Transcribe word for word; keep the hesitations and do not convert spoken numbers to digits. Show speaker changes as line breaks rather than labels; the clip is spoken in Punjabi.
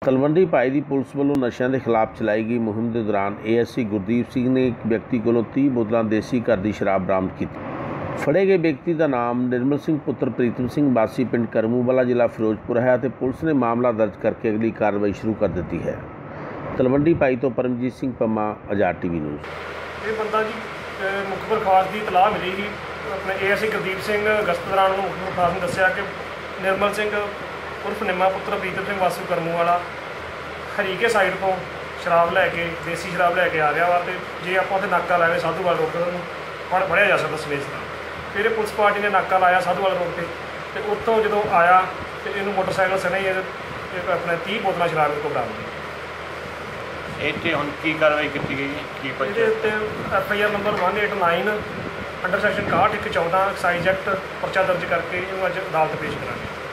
ਤਲਵੰਡੀ ਭਾਈ ਦੀ ਪੁਲਿਸ ਵੱਲੋਂ ਨਸ਼ਿਆਂ ਦੇ ਖਿਲਾਫ ਚਲਾਈ ਗਈ ਮੁਹਿੰਮ ਦੇ ਦੌਰਾਨ A S I Gurdeep Singh ਨੇ ਇੱਕ ਵਿਅਕਤੀ ਕੋਲੋਂ ਤੀਹ ਬੋਤਲਾਂ ਦੇਸੀ ਘਰ ਦੀ ਸ਼ਰਾਬ ਬਰਾਮਦ ਕੀਤੀ। ਫੜੇ ਗਏ ਵਿਅਕਤੀ ਦਾ ਨਾਮ ਨਿਰਮਲ ਸਿੰਘ ਪੁੱਤਰ ਪ੍ਰੀਤਮ ਸਿੰਘ ਵਾਸੀ ਪਿੰਡ ਕਰਮੂਵਾਲਾ ਜ਼ਿਲ੍ਹਾ ਫਿਰੋਜ਼ਪੁਰ ਹੈ ਅਤੇ ਪੁਲਿਸ ਨੇ ਮਾਮਲਾ ਦਰਜ ਕਰਕੇ ਅਗਲੀ ਕਾਰਵਾਈ ਸ਼ੁਰੂ ਕਰ ਦਿੱਤੀ ਹੈ। ਤਲਵੰਡੀ ਭਾਈ ਤੋਂ ਪਰਮਜੀਤ ਸਿੰਘ ਪੰਮਾ, ਆਜ਼ਾਦ ਟੀਵੀ ਨਿਊਜ਼।
ਇਹ ਬੰਦਾ ਜੀ ਮੁਖਬਰ ਖਾਸ ਦੀ ਇਤਲਾਹ ਮਿਲੀ ਸੀ ਆਪਣੇ A S I Gurdeep Singh ਗਸ਼ਤ ਦੌਰਾਨ ਨੂੰ ਮੁਖਬਰ ਖਾਸ ਨੇ ਦੱਸਿਆ ਕਿ ਨਿਰਮਲ ਸਿੰਘ ਉਰਫ ਨਿੰਮਾ ਪੁੱਤਰ ਪ੍ਰੀਤਮ ਸਿੰਘ ਵਾਸੀ ਕਰਮੂਵਾਲਾ ਹਰੀਕੇ ਸਾਈਡ ਤੋਂ ਸ਼ਰਾਬ ਲੈ ਕੇ ਦੇਸੀ ਸ਼ਰਾਬ ਲੈ ਕੇ ਆ ਰਿਹਾ ਵਾ, ਅਤੇ ਜੇ ਆਪਾਂ ਉੱਥੇ ਨਾਕਾ ਲਾਵੇ ਸਾਧੂਵਾਲ ਰੋਡ 'ਤੇ ਉਹਨੂੰ ਫੜ ਫੜਿਆ ਜਾ ਸਕਦਾ ਸਵੇਸ ਦਾ। ਫਿਰ ਇਹ ਪੁਲਿਸ ਪਾਰਟੀ ਨੇ ਨਾਕਾ ਲਾਇਆ ਸਾਧੂਵਾਲ ਰੋਡ 'ਤੇ, ਅਤੇ ਉੱਥੋਂ ਜਦੋਂ ਆਇਆ ਅਤੇ ਇਹਨੂੰ ਮੋਟਰਸਾਈਕਲ ਸਣੇ ਹੀ ਆਪਣੇ ਤੀਹ ਬੋਤਲਾਂ ਸ਼ਰਾਬ ਕੋਲ ਬਰਾਮਦ।
ਇੱਥੇ ਹੁਣ ਕੀ ਕਾਰਵਾਈ ਕੀਤੀ ਗਈ? ਕੀ
ਇਹਦੇ ਉੱਤੇ F I R number one eight nine under section ਇਕਾਹਠ ਇੱਕ ਚੌਦਾਂ ਐਕਸਾਈਜ਼ ਐਕਟ ਪਰਚਾ ਦਰਜ ਕਰਕੇ ਇਹਨੂੰ ਅੱਜ ਅਦਾਲਤ ਪੇਸ਼ ਕਰਾਂਗੇ।